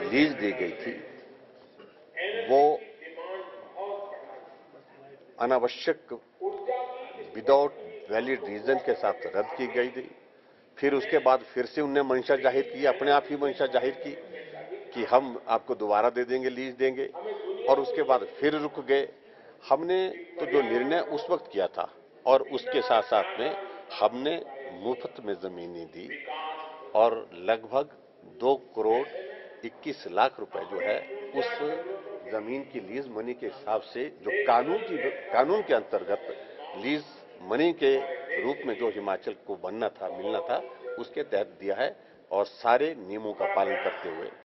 Lease दी गई थी वो अनावश्यक विदाउट वैलिड रीजन के साथ रद्द की गई थी। फिर उसके बाद फिर से उनने मंशा जाहिर की, अपने आप ही मंशा जाहिर की कि हम आपको दोबारा दे देंगे, लीज देंगे, और उसके बाद फिर रुक गए। हमने तो जो निर्णय उस वक्त किया था और उसके साथ साथ में हमने मुफ्त में जमीनें दी और लगभग 2 करोड़ 21 लाख रुपए जो है उस जमीन की लीज मनी के हिसाब से जो कानून के अंतर्गत लीज मनी के रूप में जो हिमाचल को बनना था, मिलना था, उसके तहत दिया है और सारे नियमों का पालन करते हुए।